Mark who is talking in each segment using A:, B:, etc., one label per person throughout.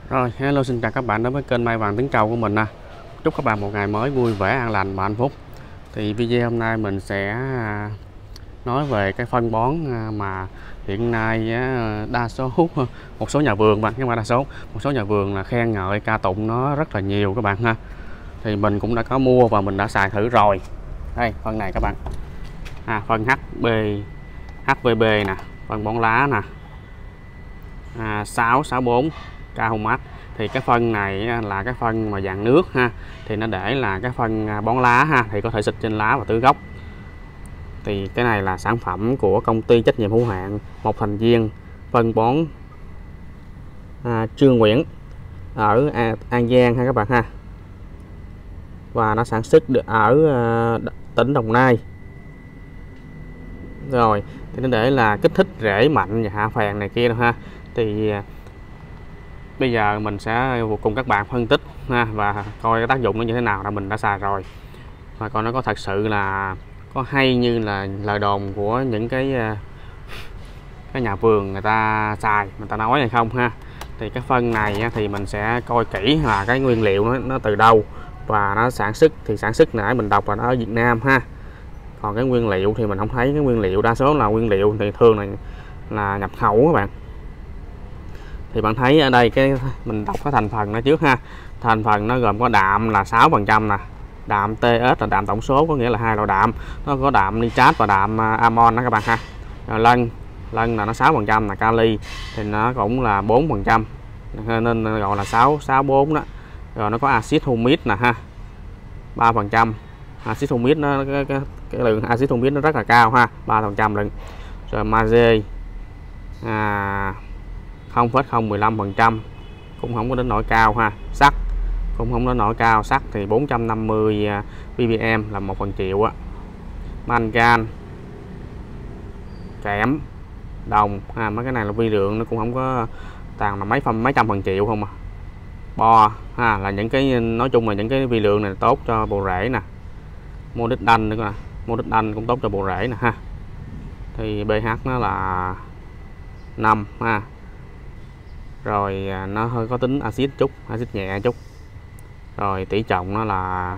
A: Rồi, hello, xin chào các bạn đến với kênh Mai Vàng Tiếng Trâu của mình. Chúc các bạn một ngày mới vui vẻ, an lành và hạnh phúc. Thì video hôm nay mình sẽ nói về cái phân bón mà hiện nay đa số một số nhà vườn bạn, nhưng mà đa số một số nhà vườn là khen ngợi ca tụng nó rất là nhiều các bạn ha. Thì mình cũng đã có mua và mình đã xài thử rồi. Đây, phân này các bạn. Phân HVB nè, phân bón lá nè. 664 Cahumac. Thì cái phân này là cái phân mà dạng nước ha, thì nó để là cái phân bón lá ha, thì có thể xịt trên lá và tưới gốc. Thì cái này là sản phẩm của công ty trách nhiệm hữu hạn một thành viên phân bón Trương Nguyễn ở An Giang ha các bạn ha, và nó sản xuất được ở tỉnh Đồng Nai. Rồi thì nó để là kích thích rễ mạnh và hạ phèn này kia đâu ha. Thì bây giờ mình sẽ cùng các bạn phân tích và coi cái tác dụng nó như thế nào, là mình đã xài rồi và coi nó có thật sự là có hay như là lời đồn của những cái nhà vườn người ta xài, người ta nói hay không ha. Thì cái phân này thì mình sẽ coi kỹ là cái nguyên liệu nó từ đâu, và nó sản xuất nãy mình đọc là nó ở Việt Nam ha. Còn cái nguyên liệu thì mình không thấy cái nguyên liệu, đa số là nguyên liệu thì thường là nhập khẩu các bạn. Thì bạn thấy ở đây mình đọc cái thành phần nó trước ha. Thành phần nó gồm có đạm là 6% nè, đạm TS là đạm tổng số, có nghĩa là hai loại đạm, nó có đạm nitrat và đạm amon đó các bạn ha. Rồi lân là nó 6% là kali thì nó cũng là 4%, nên gọi là 664 đó. Rồi nó có axit humic nè ha, 3%. Axit humic nó cái lượng axit humic nó rất là cao ha, 3% lượng. Rồi magie 0,015%, cũng không có đến nỗi cao ha. Sắt cũng không đến nỗi cao, sắt thì 450 ppm là 1/1000 á. Mangan, kẽm, đồng mấy cái này là vi lượng nó cũng không có, toàn là mấy trăm phần triệu không à. Bo là những cái, nói chung là những cái vi lượng này tốt cho bộ rễ nè. Molybdenum nữa nè, molybdenum cũng tốt cho bộ rễ nè ha. Thì pH nó là 5 ha. Rồi nó hơi có tính axit chút, axit nhẹ chút. Rồi tỷ trọng nó là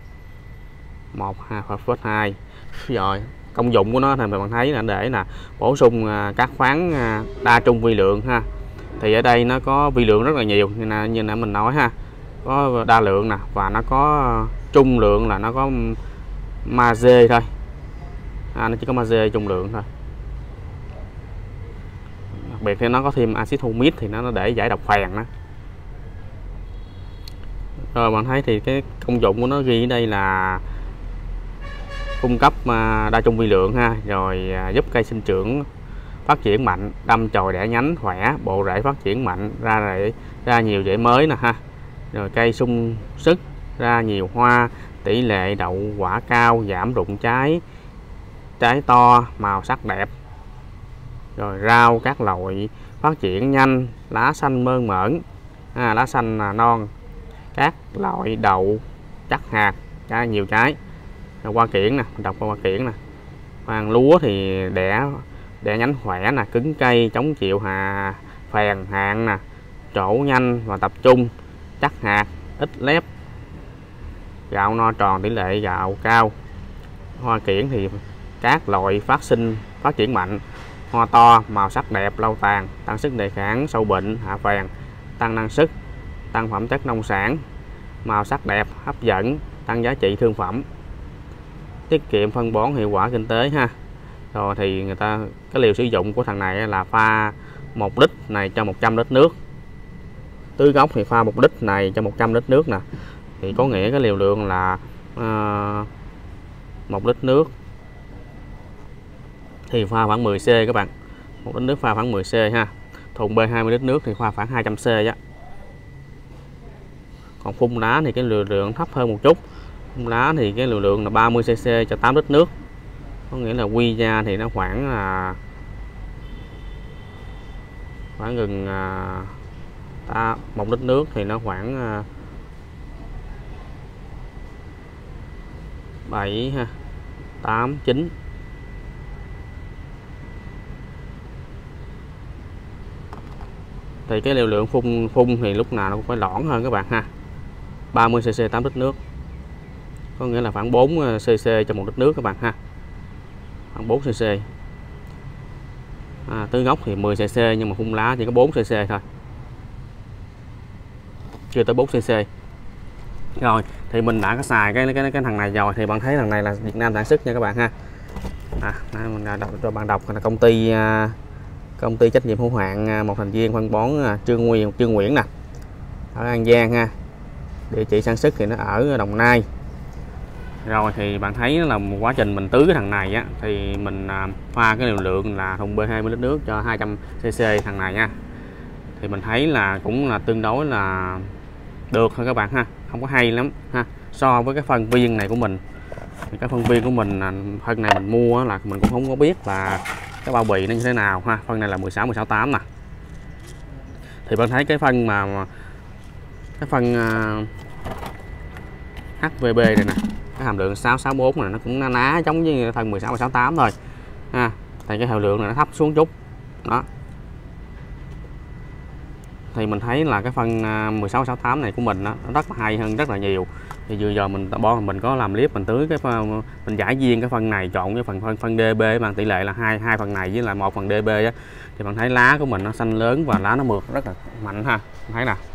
A: 1,2. Rồi công dụng của nó thì bạn thấy là để là bổ sung các khoáng đa trung vi lượng ha. Thì ở đây nó có vi lượng rất là nhiều, như là mình nói ha, có đa lượng nè, và nó có trung lượng là nó có magie thôi, nó chỉ có magie trung lượng thôi. Đặc biệt thì nó có thêm axit humic thì nó để giải độc phèn đó. Rồi bạn thấy thì cái công dụng của nó ghi ở đây là cung cấp đa trung vi lượng ha, rồi giúp cây sinh trưởng phát triển mạnh, đâm chồi đẻ nhánh khỏe, bộ rễ phát triển mạnh, ra nhiều rễ mới nè ha. Rồi cây sung sức, ra nhiều hoa, tỷ lệ đậu quả cao, giảm rụng trái to, màu sắc đẹp. Rồi rau các loại phát triển nhanh, lá xanh mơn mởn, lá xanh non, các loại đậu chắc hạt, nhiều trái. Rồi hoa kiển nè, đọc qua hoa kiển nè. Hoàng lúa thì đẻ nhánh khỏe nè, cứng cây, chống chịu phèn hạn nè, trổ nhanh và tập trung, chắc hạt, ít lép, gạo no tròn, tỷ lệ gạo cao. Hoa kiển thì các loại phát triển mạnh, hoa to, màu sắc đẹp, lâu tàn, tăng sức đề kháng, sâu bệnh, hạ phèn, tăng năng suất, tăng phẩm chất nông sản, màu sắc đẹp, hấp dẫn, tăng giá trị thương phẩm, tiết kiệm phân bón, hiệu quả kinh tế ha. Rồi thì cái liều sử dụng của thằng này là pha 1 lít này cho 100 lít nước. Tưới gốc thì pha 1 lít này cho 100 lít nước nè. Thì có nghĩa cái liều lượng là 1 lít nước thì pha khoảng 10 C các bạn. 1 lít nước pha khoảng 10 C ha. Thùng B20 lít nước thì pha khoảng 200 C á. Còn phun lá thì cái liều lượng thấp hơn một chút. Phun lá thì cái liều lượng là 30 cc cho 8 lít nước. Có nghĩa là quy ra thì nó khoảng gần 1 lít nước thì nó khoảng 7 ha, 8, 9. thì cái liều lượng phun thì lúc nào nó cũng phải loãng hơn các bạn ha. 30cc 8 lít nước, có nghĩa là khoảng 4cc cho 1 lít nước các bạn ha, khoảng 4cc. Tưới gốc thì 10cc nhưng mà phun lá chỉ có 4cc thôi, chưa tới 4cc. Rồi thì mình đã có xài cái thằng này rồi, thì bạn thấy thằng này là Việt Nam sản xuất nha các bạn ha. Mình đã đọc cho bạn đọc là công ty trách nhiệm hữu hạn một thành viên phân bón Trương Nguyễn nè, ở An Giang ha. Địa chỉ sản xuất thì nó ở Đồng Nai. Rồi thì bạn thấy là một quá trình mình tưới cái thằng này á, thì mình pha cái liều lượng là thùng bê 20 lít nước cho 200cc thằng này nha. Thì mình thấy là cũng là tương đối là được thôi các bạn ha, không có hay lắm ha. So với cái phân viên này của mình, thì cái phân viên của mình là phân này mình mua là mình cũng không có biết là cái bao bì nó như thế nào ha. Phân này là 16-16-8 nè. Thì bạn thấy cái phân cái phân HVB này nè, cái hàm lượng 664 này nó cũng ná giống như phân 16-16-8 thôi ha. Thì cái hàm lượng này nó thấp xuống chút đó. Thì mình thấy là cái phân 16-16-8 này của mình nó rất là hay hơn rất là nhiều. Thì vừa giờ mình có làm clip mình tưới mình giải viên cái phân này trộn với phân DB bằng tỷ lệ là hai phần này với lại 1 phần DB á, thì bạn thấy lá của mình nó xanh lớn và lá nó mượt rất là mạnh ha, thấy nè.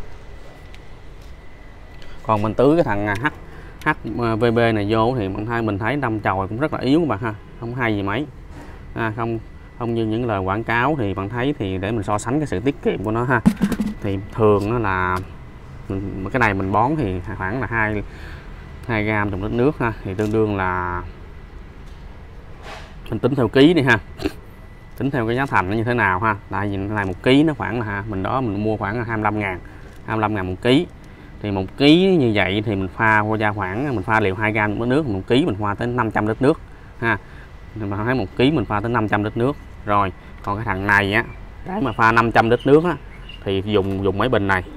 A: Còn mình tưới cái thằng HVB này vô thì mình thấy đâm chồi cũng rất là yếu các bạn ha, không hay gì mấy không như những lời quảng cáo. Thì bạn thấy thì để mình so sánh cái sự tiết kiệm của nó ha, thì thường nó là cái này mình bón thì khoảng là 2 gram trong lít nước ha, thì tương đương là mình tính theo ký đi ha, tính theo cái giá thành nó như thế nào ha. Tại vì cái này 1 ký nó khoảng là mình mua khoảng 25.000 1 ký. Thì 1 ký như vậy thì mình pha ra khoảng mình pha liều 2 gram trong lít nước, 1 ký mình pha tới 500 lít nước ha. Mình thấy 1 ký mình pha tới 500 lít nước. Rồi còn cái thằng này á, để mà pha 500 lít nước á, thì dùng mấy bình này.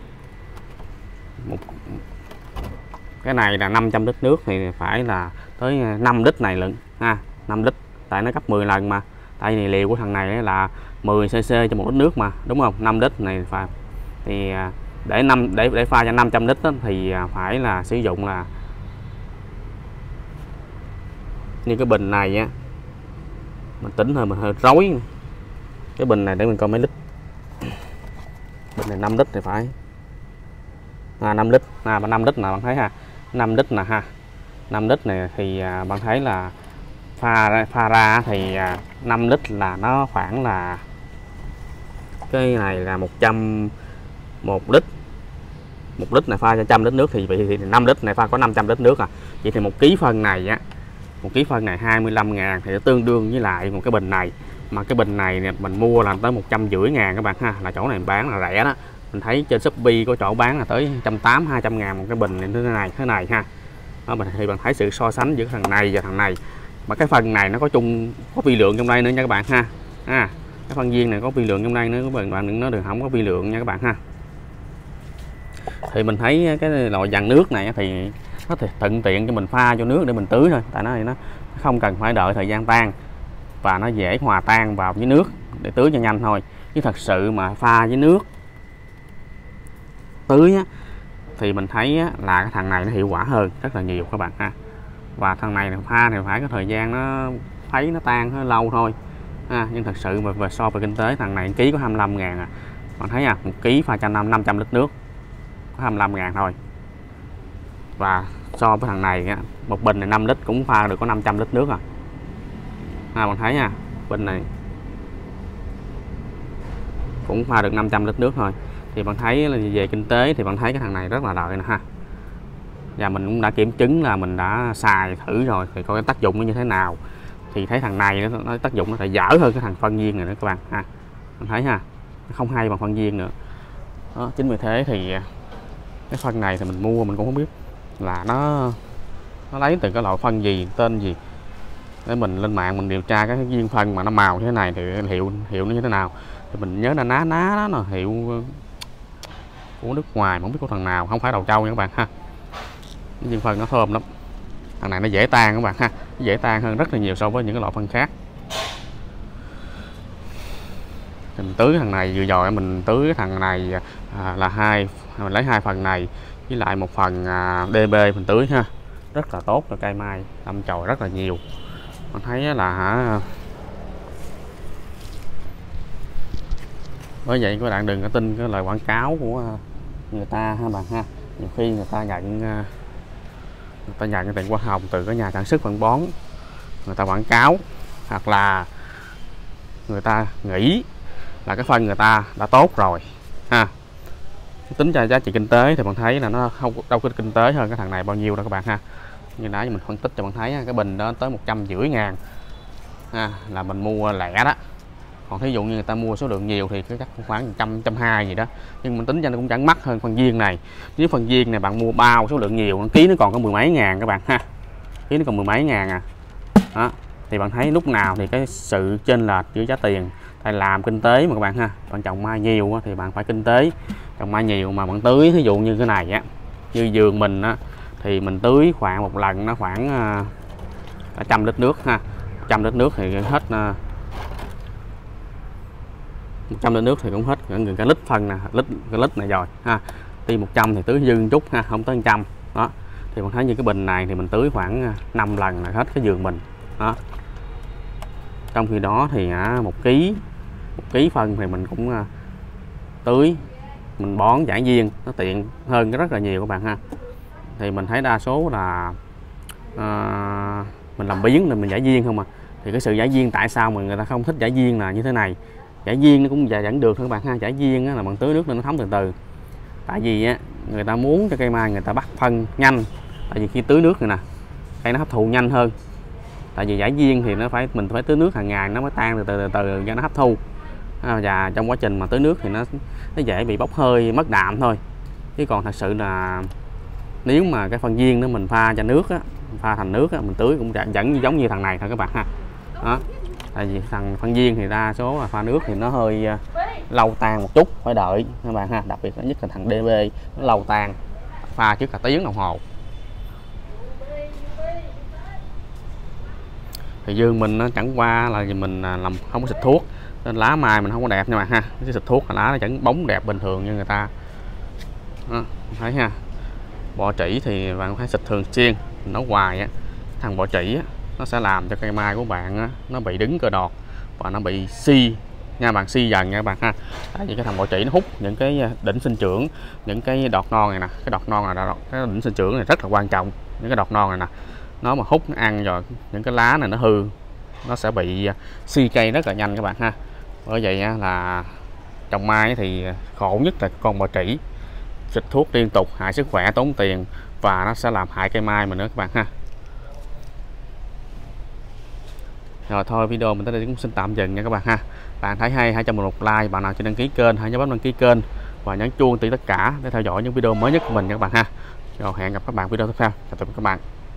A: Cái này là 500 lít nước thì phải là tới 5 lít này lận ha, 5 lít, tại nó gấp 10 lần mà. Tại vì liều của thằng này là 10cc cho 1 lít nước mà, đúng không? 5 lít này pha thì để pha cho 500 lít đó, thì phải là sử dụng là như cái bình này á, mình tính hơi mình hơi rối. Cái bình này để mình coi mấy lít. Bình này 5 lít thì phải 5 lít 5 lít là bạn thấy ha, 5 lít nè ha. 5 lít này thì bạn thấy là pha ra thì 5 lít là nó khoảng là cái này là 1 lít. 1 lít này pha cho 100 lít nước thì 5 lít này pha có 500 lít nước à. Vậy thì 1 ký phân này á, 1 ký phân này 25.000 thì tương đương với lại một cái bình này. Mà cái bình này mình mua là tới 150.000 các bạn ha, là chỗ này bán là rẻ đó. Mình thấy trên Shopee có chỗ bán là tới 180-200.000 một cái bình này thế này ha. Đó, thì bạn thấy sự so sánh giữa thằng này và thằng này. Mà cái phần này nó có vi lượng trong đây nữa nha các bạn ha. Cái phân viên này có vi lượng trong đây nữa các bạn, đừng nói đừng không có vi lượng nha các bạn ha. Thì mình thấy cái loại dàn nước này thì nó thì thuận tiện cho mình pha cho nước để mình tưới thôi, tại nó không cần phải đợi thời gian tan và nó dễ hòa tan vào với nước để tưới cho nhanh thôi. Chứ thật sự mà pha với nước tưới á, thì mình thấy á, là cái thằng này nó hiệu quả hơn rất là nhiều các bạn ha. Và thằng này pha thì phải có thời gian nó thấy nó tan nó lâu thôi nhưng thật sự mà so về kinh tế thằng này ký có 25.000 à. Bạn thấy 1 ký pha cho 500 lít nước có 25.000 thôi. Và so với thằng này một bình này 5 lít cũng pha được có 500 lít nước bạn thấy nha, bình này cũng pha được 500 lít nước thôi. Thì bạn thấy là về kinh tế thì bạn thấy cái thằng này rất là lợi nè ha. Và mình cũng đã kiểm chứng là mình đã xài thử rồi thì coi cái tác dụng nó như thế nào. Thì thấy thằng này nó tác dụng nó phải dở hơn cái thằng phân viên này nữa các bạn ha. Bạn thấy ha, nó không hay bằng phân viên nữa đó. Chính vì thế thì cái phân này thì mình mua mình cũng không biết là nó lấy từ cái loại phân gì, tên gì, để mình lên mạng mình điều tra cái viên phân mà nó màu thế này thì hiệu nó như thế nào. Thì mình nhớ là ná đó là hiệu của nước ngoài, không biết của thằng nào, không phải đầu trâu nha các bạn ha. Cái viên phân nó thơm lắm, thằng này nó dễ tan các bạn ha, nó dễ tan hơn rất là nhiều so với những cái loại phân khác. Mình tưới thằng này vừa rồi mình tưới cái thằng này là mình lấy 2 phần này với lại 1 phần DB mình tưới ha, rất là tốt cho cây mai, đâm chồi rất là nhiều. Mình thấy là bởi vậy các bạn đừng có tin cái lời quảng cáo của người ta ha bạn ha. Nhiều khi người ta nhận cái tiền hoa hồng từ cái nhà sản xuất phân bón, người ta quảng cáo, hoặc là người ta nghĩ là cái phân người ta đã tốt rồi ha. Tính ra giá trị kinh tế thì bạn thấy là nó không đâu có kinh tế hơn cái thằng này bao nhiêu đâu các bạn ha. Như nãy mình phân tích cho bạn thấy cái bình đó tới 150.000 ha, là mình mua lẻ đó. Còn thí dụ như người ta mua số lượng nhiều thì chắc khoảng 120 gì đó, nhưng mình tính ra nó cũng chẳng mắc hơn phân viên này. Nếu phân viên này bạn mua bao số lượng nhiều, ký nó còn có 10 mấy ngàn các bạn ha, ký nó còn 10 mấy ngàn à. Đó, thì bạn thấy lúc nào thì cái sự chênh lệch giữa giá tiền, tại làm kinh tế mà các bạn ha. Bạn trồng mai nhiều thì bạn phải kinh tế, trồng mai nhiều mà bạn tưới, ví dụ như cái này á, như vườn mình á, thì mình tưới khoảng một lần nó khoảng 100 lít nước ha. 100 lít nước thì hết 100 lít nước thì cũng hết gần cả lít phân nè, cái lít này rồi ha. Ti 100 thì tưới dư chút ha, không tới 100 đó. Thì bạn thấy như cái bình này thì mình tưới khoảng 5 lần là hết cái vườn mình đó. Trong khi đó thì 1 ký phân thì mình cũng tưới, mình bón giải viên nó tiện hơn rất là nhiều các bạn ha. Thì mình thấy đa số là mình làm biến nên mình giải viên không à. Thì cái sự giải viên tại sao mà người ta không thích giải viên là như thế này. Giải viên nó cũng vẫn được thôi các bạn ha. Giải viên là bằng tưới nước lên nó thấm từ từ. Tại vì người ta muốn cho cây mai người ta bắt phân nhanh. Tại vì khi tưới nước này nè, cây nó hấp thụ nhanh hơn. Tại vì giải viên thì mình phải tưới nước hàng ngày nó mới tan từ từ cho nó hấp thu. Và trong quá trình mà tưới nước thì nó dễ bị bốc hơi, mất đạm thôi. Chứ còn thật sự là nếu mà cái phân viên đó mình pha cho nước á, pha thành nước á, mình tưới cũng vẫn giống như thằng này thôi các bạn ha. Đó. Tại vì thằng phân viên thì đa số là pha nước thì nó hơi lâu tan một chút, phải đợi các bạn ha. Đặc biệt nhất là thằng DB nó lâu tan, pha trước cả tiếng đồng hồ. Thì vườn mình nó chẳng qua là mình làm không có xịt thuốc nên lá mai mình không có đẹp nha bạn ha. Cái xịt thuốc là lá nó vẫn bóng đẹp bình thường như người ta đó, thấy ha. Bọ trĩ thì bạn phải xịt thường xuyên, nó hoài á, thằng bọ trĩ á, nó sẽ làm cho cây mai của bạn á, nó bị đứng cơ đọt và nó bị si nha bạn, si dần nha các bạn ha. Tại vì cái thằng bọ trĩ nó hút những cái đỉnh sinh trưởng, những cái đọt non này nè, cái đọt non này, cái đỉnh sinh trưởng này rất là quan trọng. Những cái đọt non này nè, nó mà hút nó ăn rồi những cái lá này nó hư, nó sẽ bị si cây rất là nhanh các bạn ha. Bởi vậy là trồng mai thì khổ nhất là con bọ trĩ, xịt thuốc liên tục hại sức khỏe, tốn tiền và nó sẽ làm hại cây mai mình nữa các bạn ha. Rồi thôi, video mình tới đây cũng xin tạm dừng nha các bạn ha. Bạn thấy hay hãy cho mình một like, bạn nào chưa đăng ký kênh hãy nhớ bấm đăng ký kênh và nhấn chuông tất cả để theo dõi những video mới nhất của mình nha các bạn ha. Rồi hẹn gặp các bạn video tiếp theo. Chào tạm biệt các bạn.